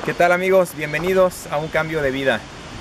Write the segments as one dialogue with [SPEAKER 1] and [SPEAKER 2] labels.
[SPEAKER 1] ¿Qué tal, amigos? Bienvenidos a un cambio de vida.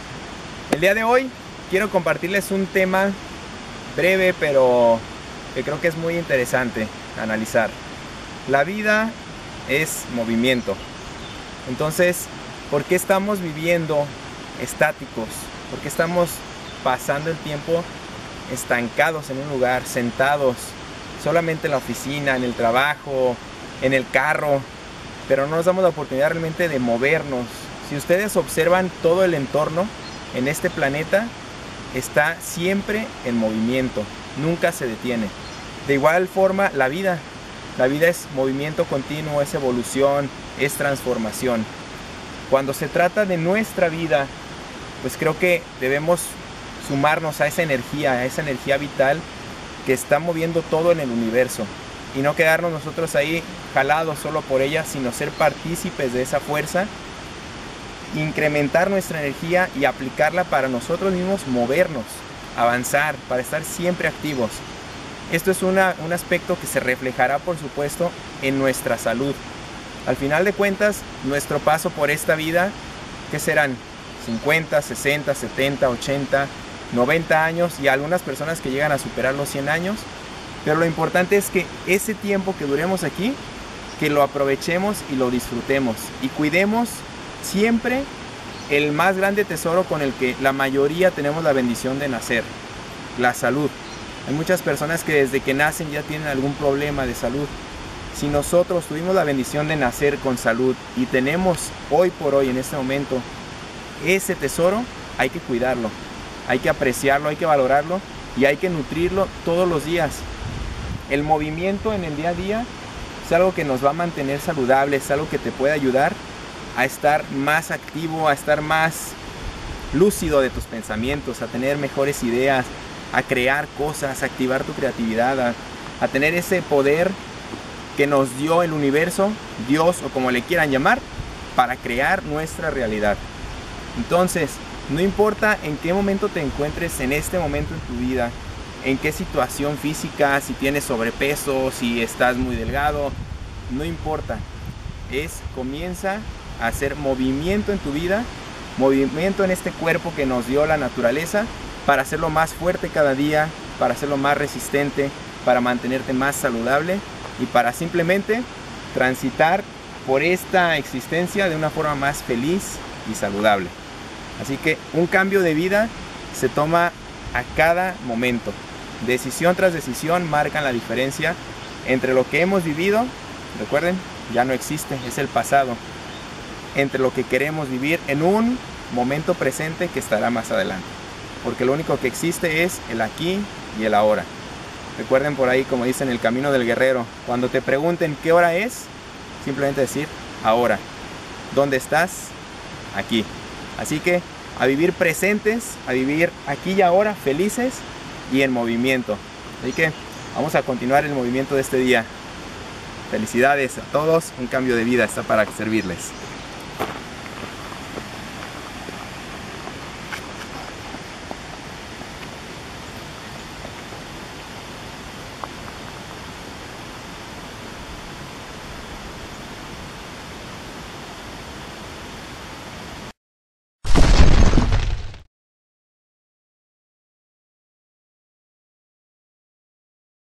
[SPEAKER 1] El día de hoy quiero compartirles un tema breve, pero que creo que es muy interesante analizar. La vida es movimiento. Entonces, ¿por qué estamos viviendo estáticos? ¿Por qué estamos pasando el tiempo estancados en un lugar, sentados solamente en la oficina, en el trabajo, en el carro, pero no nos damos la oportunidad realmente de movernos? Si ustedes observan, todo el entorno en este planeta está siempre en movimiento, nunca se detiene. De igual forma, la vida es movimiento continuo, es evolución, es transformación. Cuando se trata de nuestra vida, pues creo que debemos sumarnos a esa energía vital que está moviendo todo en el universo, y no quedarnos nosotros ahí jalados solo por ella, sino ser partícipes de esa fuerza, incrementar nuestra energía y aplicarla para nosotros mismos movernos, avanzar, para estar siempre activos. Esto es un aspecto que se reflejará, por supuesto, en nuestra salud. Al final de cuentas, nuestro paso por esta vida, ¿qué serán? 50, 60, 70, 80, 90 años, y algunas personas que llegan a superar los 100 años. Pero lo importante es que ese tiempo que duremos aquí, que lo aprovechemos y lo disfrutemos. Y cuidemos siempre el más grande tesoro con el que la mayoría tenemos la bendición de nacer: la salud. Hay muchas personas que desde que nacen ya tienen algún problema de salud. Si nosotros tuvimos la bendición de nacer con salud y tenemos hoy por hoy, en este momento, ese tesoro, hay que cuidarlo, hay que apreciarlo, hay que valorarlo y hay que nutrirlo todos los días. El movimiento en el día a día es algo que nos va a mantener saludables, es algo que te puede ayudar a estar más activo, a estar más lúcido de tus pensamientos, a tener mejores ideas, a crear cosas, a activar tu creatividad, a tener ese poder que nos dio el universo, Dios o como le quieran llamar, para crear nuestra realidad. Entonces, no importa en qué momento te encuentres en este momento en tu vida, en qué situación física, si tienes sobrepeso, si estás muy delgado, no importa. Comienza a hacer movimiento en tu vida, movimiento en este cuerpo que nos dio la naturaleza, para hacerlo más fuerte cada día, para hacerlo más resistente, para mantenerte más saludable y para simplemente transitar por esta existencia de una forma más feliz y saludable. Así que un cambio de vida se toma a cada momento. Decisión tras decisión marcan la diferencia entre lo que hemos vivido, recuerden, ya no existe, es el pasado, entre lo que queremos vivir en un momento presente que estará más adelante. Porque lo único que existe es el aquí y el ahora. Recuerden por ahí, como dicen, el camino del guerrero: cuando te pregunten qué hora es, simplemente decir ahora. ¿Dónde estás? Aquí. Así que a vivir presentes, a vivir aquí y ahora, felices y en movimiento. Así que vamos a continuar el movimiento de este día. Felicidades a todos, un cambio de vida está para servirles.